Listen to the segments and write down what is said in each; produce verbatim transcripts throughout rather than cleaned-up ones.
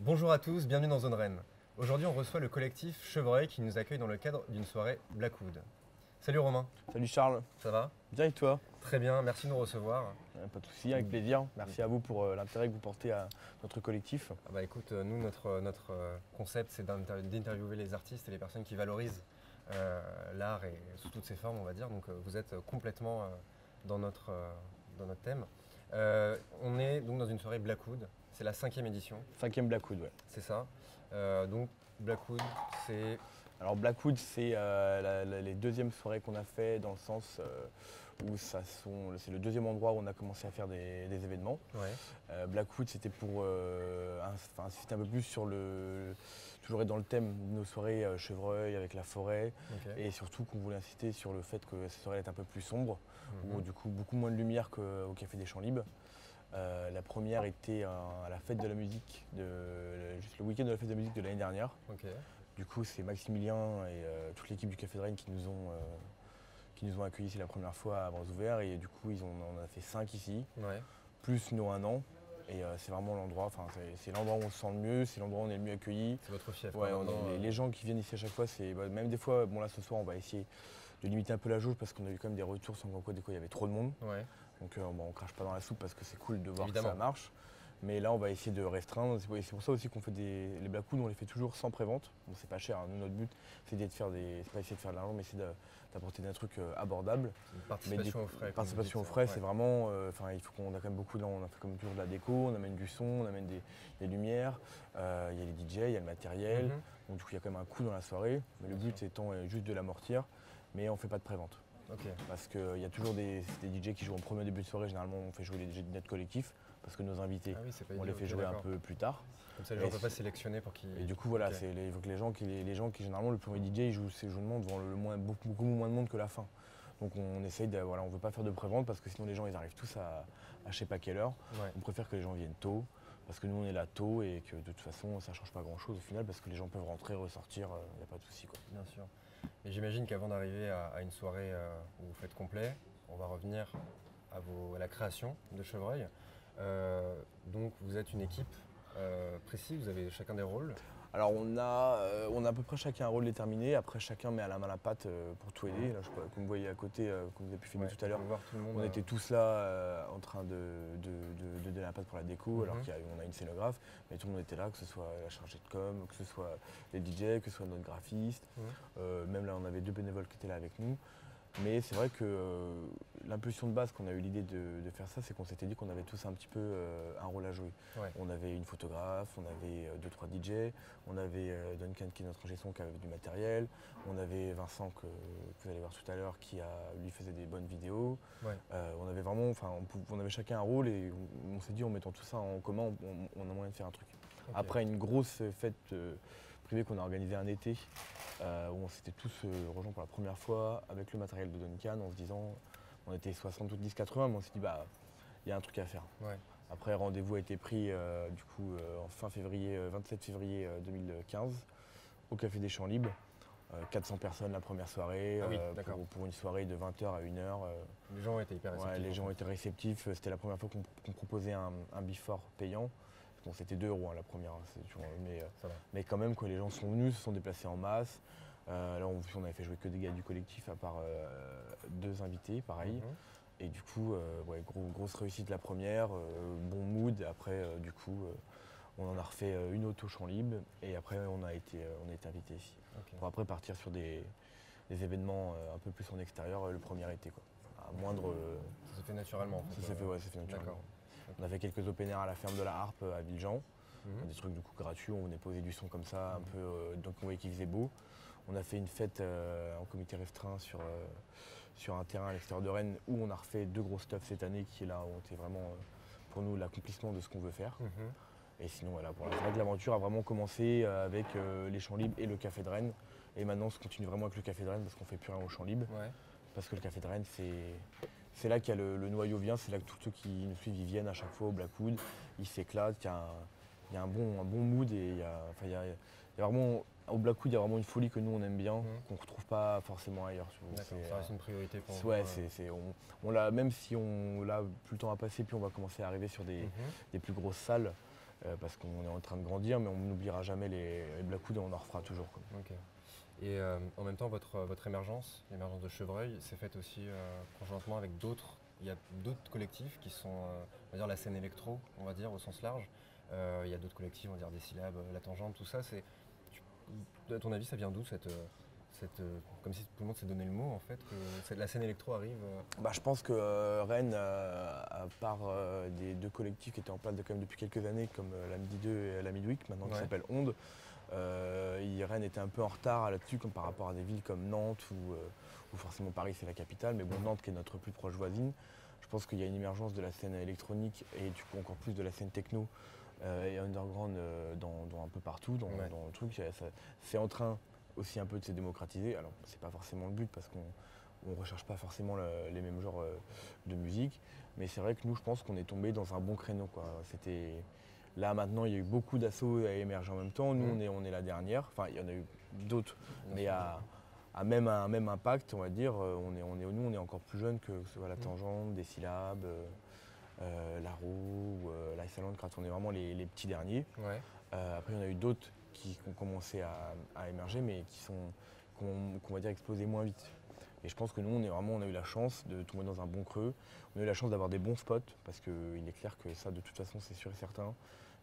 Bonjour à tous, bienvenue dans Zone Rennes. Aujourd'hui, on reçoit le collectif Chevreuil qui nous accueille dans le cadre d'une soirée Blackwood. Salut Romain, Salut Charles, ça va? bien et toi? Très bien, merci de nous recevoir. Euh, Pas de souci, avec plaisir. Merci à vous pour euh, l'intérêt que vous portez à notre collectif. Ah bah écoute, euh, nous, notre, notre euh, concept, c'est d'inter- d'interviewer les artistes et les personnes qui valorisent euh, l'art et sous toutes ses formes, on va dire. Donc euh, vous êtes complètement euh, dans, notre, euh, dans notre thème. Euh, on est donc dans une soirée Blackwood, c'est la cinquième édition, Cinquième Blackwood, ouais. c'est ça. Euh, donc Blackwood, c'est... Alors Blackwood, c'est euh, la- la- les deuxièmes soirées qu'on a fait dans le sens euh, où ça sont, c'est le deuxième endroit où on a commencé à faire des, des événements. Ouais. Euh, Blackwood, c'était pour euh, ins- enfin, insister un peu plus sur le, toujours être dans le thème de nos soirées euh, chevreuil avec la forêt, Ok. et surtout qu'on voulait insister sur le fait que ces soirées étaient un peu plus sombres, Mhm. où du coup beaucoup moins de lumière qu'au Café des Champs Libres. Euh, la première était un- à la fête de la musique, de, le- juste le week-end de la fête de la musique de l'année dernière. Ok. Du coup, c'est Maximilien et euh, toute l'équipe du Café de Rennes qui nous ont, euh, qui nous ont accueillis ici la première fois à bras ouverts. Et du coup, ils ont, on en a fait cinq ici, Ouais. plus nous un an. Et euh, c'est vraiment l'endroit, enfin, c'est, c'est l'endroit où on se sent le mieux, c'est l'endroit où on est le mieux accueilli. C'est votre fief. Ouais, quoi, on est- maintenant, les, euh, les gens qui viennent ici à chaque fois, c'est bah, même des fois, bon là ce soir, on va essayer de limiter un peu la jauge parce qu'on a eu quand même des retours sans quoi des fois il y avait trop de monde. Ouais. Donc euh, bon, on crache pas dans la soupe parce que c'est cool de voir Évidemment. que ça marche. Mais là, on va essayer de restreindre. C'est pour c'est pour ça aussi qu'on fait des. Les Blackwood, on les fait toujours sans prévente. Bon, c'est pas cher. Hein. Nous, notre but, c'est d'être de faire des. C'est pas essayer de faire de l'argent, mais c'est de- d'apporter des trucs euh, abordables. Une Mais participation des- aux frais. comme Participation aux vous dites, frais, ouais. c'est vraiment. euh, Enfin, il faut qu'on a quand même beaucoup. Là, on a fait comme toujours de la déco. On amène du son, on amène des, des lumières. euh, Il y a les D J, il y a le matériel. Mhm. Donc du coup, il y a quand même un coût dans la soirée. Mais le Bien but étant euh, juste de l'amortir. Mais on fait pas de prévente. Ok. Parce qu'il y a toujours des, des D J qui jouent en premier début de soirée. Généralement, on fait jouer les D J de notre collectif. Parce que nos invités, Ah oui, c'est pas on idiot, les fait ok, jouer un d'accord. peu plus tard. Comme ça, les gens Et ne peuvent pas c'est- sélectionner pour qu'ils. Et du coup, voilà, Ok. c'est les- il faut que les gens qui, les, les gens qui généralement, le premier D J, ils jouent ces jeux de monde devant le moins, beaucoup, beaucoup moins de monde que la fin. Donc on essaye de, voilà, on veut pas faire de prévente parce que sinon les gens ils arrivent tous à, à je sais pas quelle heure. Ouais. On préfère que les gens viennent tôt parce que nous on est là tôt et que de toute façon ça change pas grand chose au final parce que les gens peuvent rentrer, ressortir, il n'y a pas de souci quoi. Bien sûr. Et j'imagine qu'avant d'arriver à, à une soirée euh, où vous faites complet, on va revenir à, vos, à la création de Chevreuil. Euh, donc vous êtes une équipe euh, précise, vous avez chacun des rôles. Alors on a, euh, on a à peu près chacun un rôle déterminé, après chacun met à la main la patte euh, pour tout aider. Là, je sais pas, comme vous voyez à côté, euh, comme vous avez pu filmer Ouais, tout à l'heure, on peut voir tout le monde. on euh, était tous là euh, en train de, de, de- de donner la patte pour la déco, Mhm. alors qu'on a une scénographe, mais tout le monde était là, que ce soit la chargée de com, que ce soit les D J, que ce soit notre graphiste. Mhm. Euh, même là, on avait deux bénévoles qui étaient là avec nous. Mais c'est vrai que euh, l'impulsion de base qu'on a eu l'idée de, de faire ça, c'est qu'on s'était dit qu'on avait tous un petit peu euh, un rôle à jouer. Ouais. On avait une photographe, on avait euh, deux trois D J, on avait euh, Duncan qui est notre ingé son qui avait du matériel, on avait Vincent que, que vous allez voir tout à l'heure qui a, lui faisait des bonnes vidéos. Ouais. Euh, on avait vraiment, enfin, on, pou- on avait chacun un rôle et on, on s'est dit en mettant tout ça en commun, on, on a moyen de faire un truc. Ok. Après une grosse fête euh, privée qu'on a organisée un été, euh, où on s'était tous euh, rejoints pour la première fois avec le matériel de Duncan en se disant, on était soixante-dix quatre-vingts, mais on s'est dit bah il y a un truc à faire. Ouais. Après rendez-vous a été pris euh, du coup euh, en fin février, euh, vingt-sept février euh, deux mille quinze au Café des Champs Libres. Euh, quatre cents personnes la première soirée, Ah oui, euh, d'accord. pour, pour une soirée de vingt heures à une heure. euh, Les gens étaient hyper Ouais, réceptifs. les gens en fait. étaient réceptifs. C'était la première fois qu'on qu'on proposait un, un before payant. Bon, c'était deux euros hein, la première, hein, c'est toujours- mais, euh, Ça va. mais quand même, quoi, les gens sont venus, se sont déplacés en masse. Euh, là, on, on avait fait jouer que des gars du collectif, à part euh, deux invités, pareil. Mhm. Et du coup, euh, ouais, gros- grosse réussite la première, euh, bon mood. Après, euh, du coup, euh, on en a refait euh, une autre au Champ Libre. Et après, on a été, euh, on a été invité ici. Ok. Pour après partir sur des, des événements euh, un peu plus en extérieur euh, le premier été, quoi. À moindre. euh, Ça s'est fait naturellement. En fait, ça s'est euh, fait, ouais, ça s'est fait naturellement. D'accord. On a fait quelques open air à la ferme de la Harpe à Villejean. Mhm. Des trucs du coup gratuits, on venait poser du son comme ça, un Mhm. peu, euh, donc on voyait qu'il faisait beau. On a fait une fête euh, en comité restreint sur, euh, sur un terrain à l'extérieur de Rennes où on a refait deux gros stuff cette année qui là ont été vraiment euh, pour nous l'accomplissement de ce qu'on veut faire. Mhm. Et sinon voilà, pour la- c'est vrai que l'aventure a vraiment commencé euh, avec euh, les Champs Libres et le Café de Rennes. Et maintenant on se continue vraiment avec le Café de Rennes parce qu'on fait plus rien au Champs Libres. Ouais. Parce que le Café de Rennes, c'est c'est là qu'il y a le, le noyau vient, c'est là que tous ceux qui nous suivent ils viennent à chaque fois au Blackwood, ils s'éclatent, il y a, un, il y a un, bon, un bon mood et il y a, enfin, il y a, il y a vraiment, au Blackwood il y a vraiment une folie que nous on aime bien, Mhm. qu'on ne retrouve pas forcément ailleurs. tu vois. D'accord. C'est, Ça reste euh, une priorité pour vous. Ouais, euh. c'est, c'est- on, on l'a, même si on l'a plus le temps à passer, puis on va commencer à arriver sur des, Mhm. des plus grosses salles. euh, parce qu'on est en train de grandir, mais on n'oubliera jamais les, les Blackwood et on en refera toujours, quoi. Ok. Et euh, en même temps, votre, votre émergence, l'émergence de Chevreuil, s'est faite aussi euh, conjointement avec d'autres. Il y a d'autres collectifs qui sont, euh, on va dire, la scène électro, on va dire, au sens large. Euh, il y a d'autres collectifs, on va dire, des syllabes, la tangente, tout ça. C'est, tu- à ton avis, ça vient d'où cette, euh, cette, euh, comme si tout le monde s'est donné le mot, en fait, que cette- la scène électro arrive euh, Bah, je pense que euh, Rennes, euh, à part euh, des deux collectifs qui étaient en place de- quand même depuis quelques années, comme euh, la Midi deux et la Midweek, maintenant qui Ouais. s'appelle Onde, euh, il- Rennes était un peu en retard là-dessus, comme par rapport à des villes comme Nantes ou, euh, ou forcément Paris, c'est la capitale, mais bon, Nantes qui est notre plus proche voisine. Je pense qu'il y a une émergence de la scène électronique et du coup encore plus de la scène techno euh, et underground euh, dans, dans un peu partout, dans, Ouais. dans le truc. Ça- ça- C'est en train aussi un peu de se démocratiser. Alors, c'est pas forcément le but parce qu'on on recherche pas forcément le- les mêmes genres euh, de musique, mais c'est vrai que nous, je pense qu'on est tombé dans un bon créneau, quoi. C'était là maintenant, il y a eu beaucoup d'assauts à émerger en même temps. Nous, Mhm. on est, on est la dernière. Enfin, il y en a eu d'autres, Bien mais sûr. à, à même un même impact, on va dire. euh, On est, on est, nous, on est encore plus jeunes que, que ce soit la Mhm. tangente, des syllabes, euh, euh, la roue, ou, euh, la Salon, quand on est vraiment les, les petits derniers. Ouais. Euh, après, il y en a eu d'autres qui ont commencé à, à émerger, mais qui sont, qu'on qu'on va dire, explosé moins vite. Et je pense que nous, on, est vraiment, on a eu la chance de tomber dans un bon creux. On a eu la chance d'avoir des bons spots, parce qu'il est clair que ça, de toute façon, c'est sûr et certain,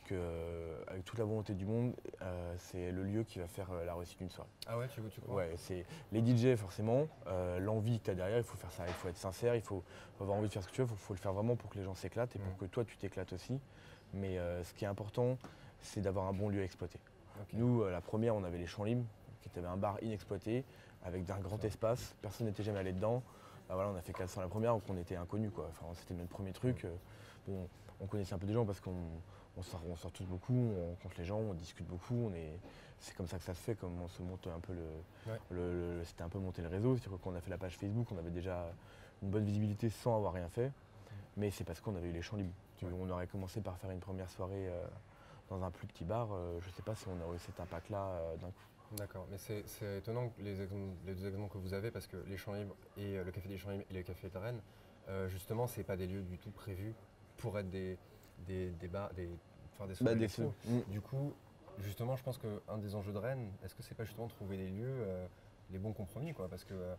qu'avec toute la volonté du monde, euh, c'est le lieu qui va faire euh, la réussite d'une soirée. Ah ouais, tu, tu crois? Ouais, c'est les D J forcément, euh, l'envie que tu as derrière, il faut faire ça, il faut être sincère, il faut, faut avoir envie de faire ce que tu veux, il faut, faut le faire vraiment pour que les gens s'éclatent et pour Mm. que toi tu t'éclates aussi. Mais euh, ce qui est important, c'est d'avoir un bon lieu à exploiter. Ok. Nous, euh, la première, on avait les Champs Libres, qui était un bar inexploité, avec un grand Ça. espace, personne n'était jamais allé dedans. Bah voilà, on a fait quatre cents la première, donc on était inconnus, quoi. Enfin, c'était notre premier truc. Mm. Euh, bon, on connaissait un peu des gens parce qu'on on sort, on sort tous beaucoup, on rencontre les gens, on discute beaucoup. On est, c'est comme ça que ça se fait, comme on se monte un peu le, Ouais. le- le- c'était un peu monter le réseau. C'est-à-dire que quand on a fait la page Facebook, on avait déjà une bonne visibilité sans avoir rien fait. Mais c'est parce qu'on avait eu les champs libres. Tu- Ouais. On aurait commencé par faire une première soirée euh, dans un plus petit bar. euh, je ne sais pas si on aurait eu cet impact-là euh, d'un coup. D'accord, mais c'est c'est étonnant que les, exemples- les deux exemples que vous avez, parce que les Champs Libres et euh, le Café des Champs Libres et le Café de Rennes, euh, justement, c'est pas des lieux du tout prévus pour être des, des, des bars, des, enfin, des soirées Bah, des électro. seuls. Mm. Du coup, justement, je pense qu'un des enjeux de Rennes, est-ce que c'est pas justement trouver les lieux, euh, les bons compromis, quoi, parce que euh,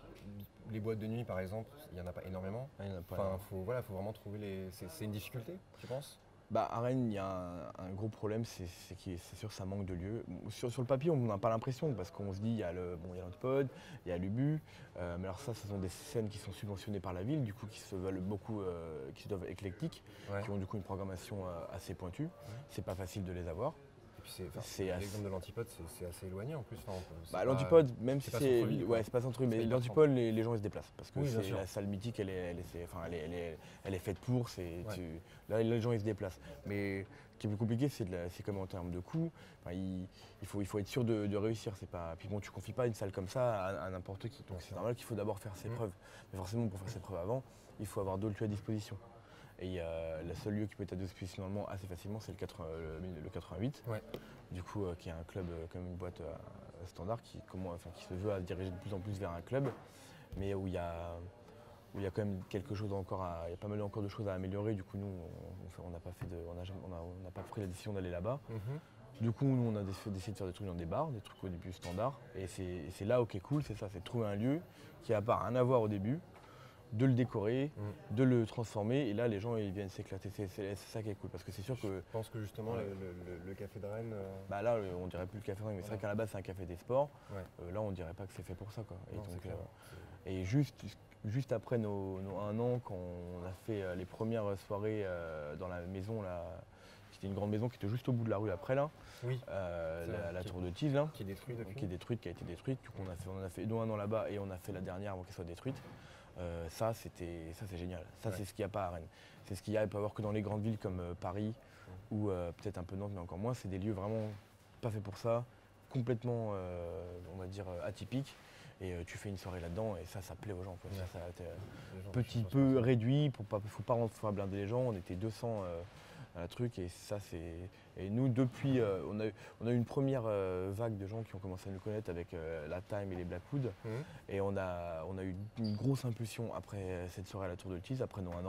les boîtes de nuit, par exemple, il n'y en a pas énormément. Ah, il y en a pas, Enfin, non. faut, voilà, faut vraiment trouver les. C'est c'est une difficulté, tu penses? Bah, à Rennes, il y a un, un gros problème, c'est c'est qu'il- c'est sûr que ça manque de lieux. Sur, sur le papier, on n'a pas l'impression, parce qu'on se dit, il y a le bon, il y a l'Antipode, il y a l'Ubu, euh, mais alors ça, ce sont des scènes qui sont subventionnées par la ville, du coup, qui se veulent beaucoup, euh, qui se doivent éclectiques, Ouais. qui ont du coup une programmation euh, assez pointue. C'est pas facile de les avoir. Et puis c'est, enfin, C'est assez- l'exemple de l'Antipode, c'est c'est assez éloigné en plus. Enfin, on peut- c'est Bah, pas- l'Antipode, même si c'est pas c'est. centre-ville, quoi. Ouais, c'est pas centre-ville, C'est mais pas hyper l'Antipode, les, les gens ils se déplacent. Parce que Oui, bien c'est sûr. la salle mythique, elle est, elle est, c'est- enfin, elle est, elle est- elle est faite pour. c'est- Ouais. tu- là, les gens ils se déplacent. Mais ce qui est plus compliqué, c'est, de la- c'est comme en termes de coûts. Enfin, il, il faut, il faut être sûr de, de réussir. C'est pas... Puis bon, tu confies pas une salle comme ça à, à n'importe qui. Donc Bien c'est sûr. normal qu'il faut d'abord faire ses Mm. preuves. Mais forcément, pour faire ses preuves avant, il faut avoir d'autres lieux à disposition. Et euh, le seul lieu qui peut être à disposition normalement assez facilement, c'est le, quatre-vingts le, le quatre-vingt-huit. Ouais. Du coup, euh, qui est un club euh, comme une boîte euh, standard qui, comment, enfin, qui se veut à diriger de plus en plus vers un club, mais où il y a, où il y a quand même quelque chose encore à, il y a pas mal encore de choses à améliorer. Du coup, nous, on- on fait- on n'a pas fait de, on n'a jamais- on a- on n'a pas pris la décision d'aller là-bas. Mhm. Du coup, nous, on a déc- décidé de faire des trucs dans des bars, des trucs au début standards. Et c'est et c'est là où qui est cool, c'est ça, c'est de trouver un lieu qui n'a pas rien à voir au début, de le décorer, Mm. de le transformer. Et là, les gens, ils viennent s'éclater. C'est c'est- c'est ça qui est cool, parce que c'est sûr que Je pense que justement, Ouais. le, le- le- le Café de Rennes. euh, bah là, euh, on dirait plus le café dingue, mais c'est vrai Ouais. qu'à la base, c'est un café des sports. Ouais. Euh, là, on dirait pas que c'est fait pour ça, quoi. Et, non, c'est donc, clair. euh, et juste, juste après nos, nos un an, quand on a fait euh, les premières soirées euh, dans la maison, là, qui était une grande maison qui était juste au bout de la rue après, là, Oui, euh, C'est la, vrai, la qui- tour de Tise, là, qui est détruit depuis. qui est détruite, qui a été détruite. Du coup, on a fait, on en a fait nous, un an là-bas et on a fait la dernière avant qu'elle soit détruite. Euh, ça, c'était, ça, c'est génial. Ça, Ouais. c'est ce qu'il n'y a pas à Rennes. C'est ce qu'il y a, il peut y avoir que dans les grandes villes comme euh, Paris ou euh, peut-être un peu Nantes, mais encore moins. C'est des lieux vraiment pas faits pour ça, complètement, euh, on va dire, euh, atypiques. Et euh, tu fais une soirée là-dedans et ça, ça plaît aux gens, quoi. Ouais. Ça, ça, t'es, euh, Les gens, petit je pense peu que réduit, pour pas, faut pas rendre- faut pas blinder les gens. On était deux cents euh, à la truc et ça c'est. Et nous depuis, euh, on, a, eu- on a eu une première euh, vague de gens qui ont commencé à nous connaître avec euh, la Time et les Blackwood. c'est- Mhm. Et on a, on a eu une grosse impulsion après cette soirée à la Tour de Tease, après nos un an.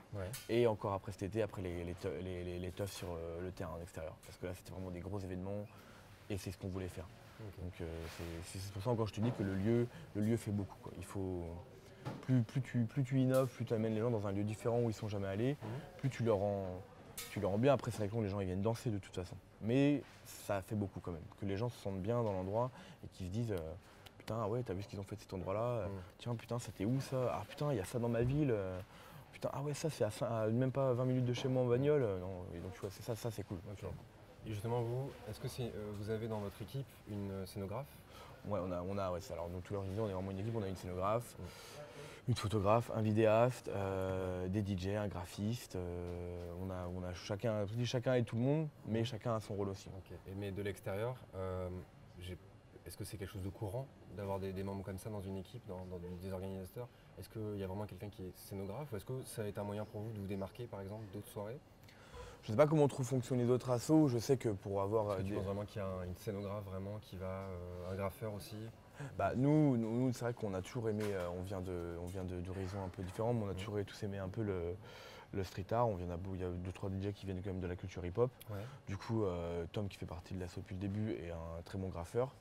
Ouais. Et encore après cet été, après les, les, les, les, les teufs sur euh, le terrain en extérieur. Parce que là, c'était vraiment des gros événements et c'est ce qu'on voulait faire. Okay. Donc euh, c'est pour ça encore je te dis que le lieu, le lieu fait beaucoup, quoi. Il faut, plus, plus, tu, plus tu innoves, plus tu amènes les gens dans un lieu différent où ils ne sont jamais allés, mmh. plus tu leur rends, tu leur rends bien. Après, c'est vrai que les gens ils viennent danser de toute façon. Mais ça fait beaucoup quand même. Que les gens se sentent bien dans l'endroit et qu'ils se disent euh, putain, ah ouais, t'as vu ce qu'ils ont fait de cet endroit-là, mmh. Tiens, putain, c'était où ça? Ah putain, il y a ça dans ma ville. Putain, ah ouais, ça c'est à, à même pas vingt minutes de chez moi en bagnole. Non, et donc tu vois, c'est ça, ça c'est cool. Okay. Et justement, vous, est-ce que euh, vous avez dans votre équipe une scénographe? Ouais, on a, on a ouais, ça. Alors, donc, tout l'heure, je disais, on est vraiment une équipe, on a une scénographe, mmh. une photographe, un vidéaste, euh, des D J, un graphiste. Euh, on, a, on a chacun, je dis chacun et tout le monde, mais chacun a son rôle aussi. Okay. Et, mais de l'extérieur, euh, est-ce que c'est quelque chose de courant d'avoir des, des membres comme ça dans une équipe, dans, dans des organisateurs? Est-ce qu'il y a vraiment quelqu'un qui est scénographe ou est-ce que ça a été un moyen pour vous de vous démarquer, par exemple, d'autres soirées? Je ne sais pas comment trop fonctionnent les autres assos. Je sais que pour avoir. Que tu des... penses vraiment qu'il y a un, une scénographe vraiment qui va, euh, un graffeur aussi? Bah nous, nous c'est vrai qu'on a toujours aimé. Euh, on vient de, on vient de d'horizons un peu différents, mais on a mmh. toujours tous aimé un peu le, le street art. On vient il y a deux trois D J qui viennent quand même de la culture hip-hop. Ouais. Du coup, euh, Tom qui fait partie de l'asso depuis le début est un très bon graffeur.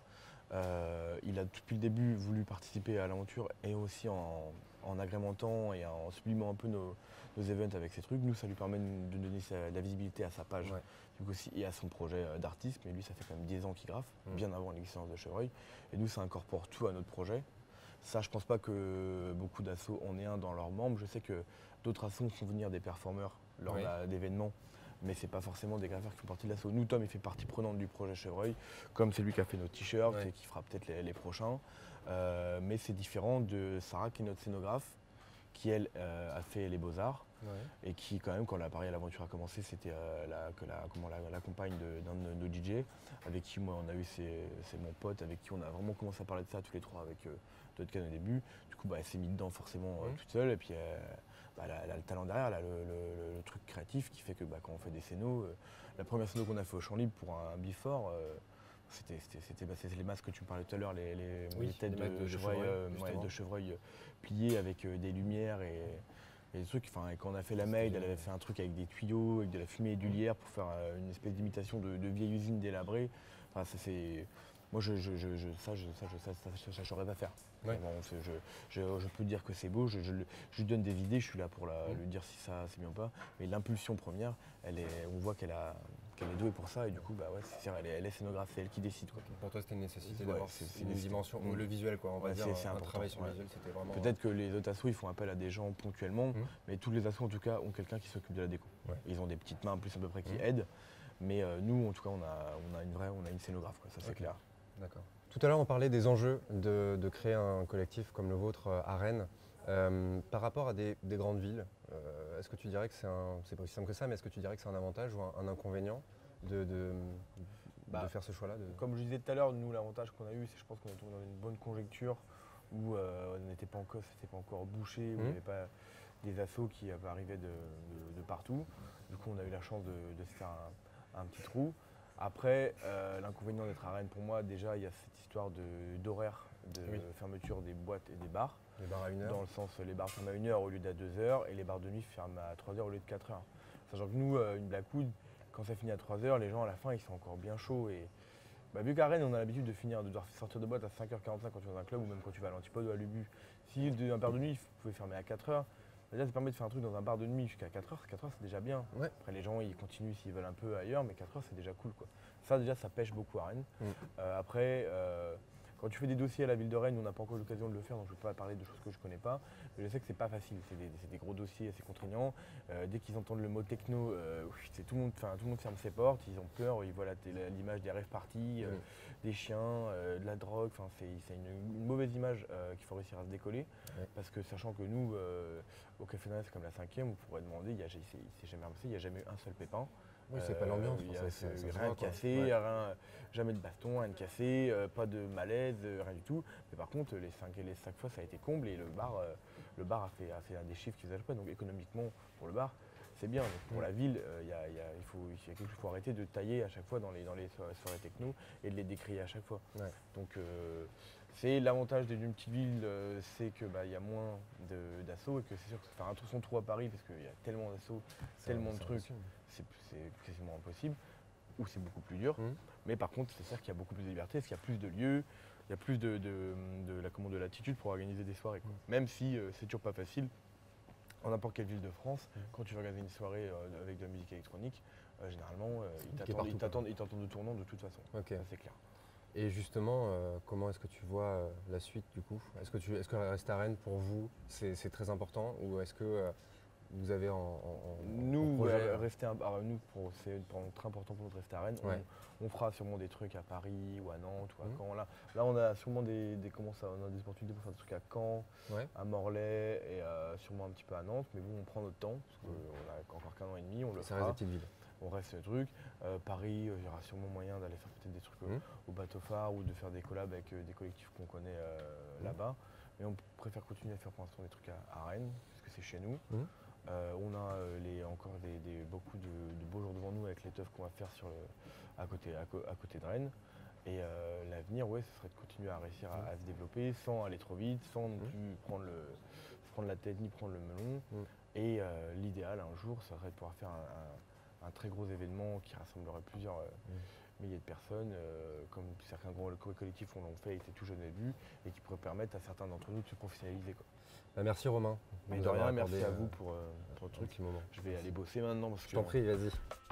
Euh, il a depuis le début voulu participer à l'aventure et aussi en, en agrémentant et en sublimant un peu nos, nos events avec ces trucs. Nous, ça lui permet de donner sa, la visibilité à sa page ouais. du coup, aussi, et à son projet d'artiste. Mais lui, ça fait quand même dix ans qu'il graffe, mmh. bien avant l'existence de Chevreuil. Et nous, ça incorpore tout à notre projet. Ça, je pense pas que beaucoup d'assos en aient un dans leurs membres. Je sais que d'autres assos font venir des performeurs lors oui. d'événements. Mais c'est pas forcément des graffeurs qui font partie de l'asso. Nous, Tom, il fait partie prenante du projet Chevreuil, comme c'est lui qui a fait nos t-shirts ouais. et qui fera peut-être les, les prochains. Euh, mais c'est différent de Sarah, qui est notre scénographe, qui elle euh, a fait les Beaux-Arts ouais. et qui, quand même, quand la Paris à l'aventure a commencé, c'était euh, la, que la, comment, la, la compagne d'un de, de nos D J, avec qui moi on a eu, c'est mon pote, avec qui on a vraiment commencé à parler de ça tous les trois avec euh, d'autres cannes au début. Du coup, bah, elle s'est mise dedans forcément euh, mmh. toute seule. Et puis, euh, bah, elle, a, elle a le talent derrière, elle a le, le, le truc créatif qui fait que bah, quand on fait des scénos, euh, la première scéno qu'on a fait au Champ Libre pour un, un before, euh, c'était bah, les masques que tu me parlais tout à l'heure, les, les, oui, les têtes les de, de chevreuil, euh, ouais, de chevreuil pliées avec euh, des lumières et, et des trucs. Enfin, quand on a fait la maid, elle avait fait un truc avec des tuyaux, avec de la fumée et du lierre pour faire euh, une espèce d'imitation de, de vieille usine délabrée. Enfin, c'est moi, je, je, je, je, ça, je, ça, je, ça, ça, ça, ça, je saurais pas faire. Ouais. Bon, je, je, je peux dire que c'est beau, je, je, je lui donne des idées, je suis là pour la, mmh. lui dire si ça c'est bien ou pas. Mais l'impulsion première, elle est, on voit qu'elle a. qu'elle est douée pour ça et du coup bah ouais c'est elle, elle est scénographe, c'est elle qui décide quoi. Pour toi c'était une nécessité ouais, d'avoir une dimension, mmh. le visuel quoi, on va ouais, dire un, un travail sur le ouais. visuel c'était vraiment... Peut-être que les autres assos ils font appel à des gens ponctuellement, mmh. mais tous les assos en tout cas ont quelqu'un qui s'occupe de la déco. Ouais. Ils ont des petites mains plus à peu près qui mmh. aident, mais euh, nous en tout cas on a, on a une vraie, on a une scénographe quoi, ça c'est okay. clair. D'accord. Tout à l'heure on parlait des enjeux de, de créer un collectif comme le vôtre à Rennes. Euh, par rapport à des, des grandes villes, euh, est-ce que tu dirais que c'est pas aussi simple que ça, mais est-ce que tu dirais que c'est un avantage ou un, un inconvénient de, de, bah, de faire ce choix-là de... Comme je disais tout à l'heure, nous l'avantage qu'on a eu, c'est je pense qu'on est tombé dans une bonne conjecture où euh, on n'était pas encore, c'était pas encore bouché, où mmh. il n'y avait pas des assos qui arrivaient de, de, de partout. Du coup, on a eu la chance de, de se faire un, un petit trou. Après, euh, l'inconvénient d'être à Rennes, pour moi, déjà, il y a cette histoire d'horaire de, de oui. fermeture des boîtes et des bars. Les bars à une heure. Dans le sens, les bars ferment à une heure au lieu d'à deux heures et les bars de nuit ferment à trois heures au lieu de quatre heures. Sachant que nous, euh, une Blackwood, quand ça finit à trois heures, les gens à la fin ils sont encore bien chauds. Et bah, vu qu'à Rennes on a l'habitude de finir, de devoir sortir de boîte à cinq heures quarante-cinq quand tu vas dans un club ou même quand tu vas à l'Antipode ou à l'Ubu. Si un bar de nuit, vous pouvez fermer à quatre heures, déjà ça permet de faire un truc dans un bar de nuit jusqu'à quatre heures, quatre heures c'est déjà bien. Ouais. Après les gens ils continuent s'ils veulent un peu ailleurs, mais quatre heures c'est déjà cool quoi. Ça déjà ça pêche beaucoup à Rennes. Mm. Euh, après, euh, quand tu fais des dossiers à la ville de Rennes, on n'a pas encore l'occasion de le faire, donc je ne peux pas parler de choses que je ne connais pas. Mais je sais que c'est pas facile, c'est des, des gros dossiers assez contraignants. Euh, dès qu'ils entendent le mot techno, euh, tout, le monde, tout le monde ferme ses portes, ils ont peur, ils voient l'image des rave parties, euh, mmh. des chiens, euh, de la drogue. C'est une, une mauvaise image euh, qu'il faut réussir à se décoller. Mmh. Parce que sachant que nous, euh, au Café Nana, c'est comme la cinquième, on pourrait demander, il n'y a jamais eu un seul pépin. Oui, c'est euh, pas l'ambiance. Il n'y a rien de cassé, ouais. rien, jamais de baston, rien de cassé, euh, pas de malaise, euh, rien du tout. Mais par contre, les cinq, les cinq fois, ça a été comble et le bar, euh, le bar a, fait, a fait un des chiffres qu'ils faisaient. Donc économiquement, pour le bar, c'est bien. Donc, pour mmh. la ville, euh, y a, y a, il, faut, il, y a quelque chose, il faut arrêter de tailler à chaque fois dans les, dans les soirées techno et de les décrier à chaque fois. Ouais. Donc, euh, C'est l'avantage d'une petite ville, euh, c'est qu'il bah, y a moins de- d'assauts et que c'est sûr que faire un tour son trou à Paris, parce qu'il y a tellement d'assauts, C'est- tellement de c'est trucs, impossible. c'est c'est quasiment impossible, ou c'est beaucoup plus dur. Mhm. Mais par contre, c'est sûr qu'il y a beaucoup plus de liberté, parce qu'il y a plus de lieux, il y a plus de, de, de la commande de latitude pour organiser des soirées, quoi. Même si euh, c'est toujours pas facile, en n'importe quelle ville de France, Mhm. quand tu veux organiser une soirée euh, avec de la musique électronique, euh, généralement, euh, ils Qui est t'attendent- partout, ils quoi. t'attendent ils t'attendent de tournant de toute façon. Ok. Ça, c'est clair. Et justement, euh, comment est-ce que tu vois euh, la suite du coup? Est-ce que, tu, est-ce que rester à Rennes pour vous, c'est, c'est très important ou est-ce que euh, vous avez en, en- en- en Nous, projet euh, euh, rester un- alors, nous pour- c'est vraiment très important pour nous de rester à Rennes. On- Ouais. On, fera sûrement des trucs à Paris ou à Nantes ou à Mhm. Caen. Là, là, on a sûrement des, des, comment ça, on a des opportunités pour faire des trucs à Caen, Ouais. à Morlaix et euh, sûrement un petit peu à Nantes. Mais bon, on prend notre temps parce qu'on a encore qu'un an et demi, on le Ça reste fera. des petites villes. On reste le truc. Euh, Paris, euh, il y aura sûrement moyen d'aller faire peut-être des trucs euh, Mhm. au bateau phare ou de faire des collabs avec euh, des collectifs qu'on connaît euh, Mhm. là-bas. Mais on préfère continuer à faire pour l'instant des trucs à, à Rennes, parce que c'est chez nous. Mhm. Euh, on a euh, les, encore des, des- beaucoup de, de beaux jours devant nous avec les teufs qu'on va faire sur le, à, côté, à, co- à côté de Rennes. Et euh, l'avenir, ouais, ce serait de continuer à réussir à, à se développer sans aller trop vite, sans non Mhm. plus prendre, le, se prendre la tête ni prendre le melon. Mhm. Et euh, l'idéal un jour, ça serait de pouvoir faire un, un- un très gros événement qui rassemblerait plusieurs euh, Mhm. milliers de personnes, euh, comme certains gros collectifs l'ont fait, étaient tout jeunes au début, et qui pourrait permettre à certains d'entre nous de se professionnaliser, quoi. Bah, merci Romain. Mais nous de avoir rien, merci accordé, à vous euh, pour, euh, pour le un truc. petit moment. Je vais aller bosser maintenant parce Je que t'en prie, vas-y.